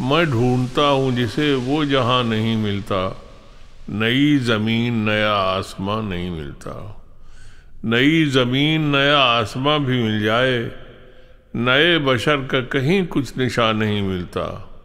मैं ढूंढता हूँ जिसे वो जहाँ नहीं मिलता, नई ज़मीन नया आसमां नहीं मिलता। नई ज़मीन नया आसमां भी मिल जाए, नए बशर का कहीं कुछ निशान नहीं मिलता।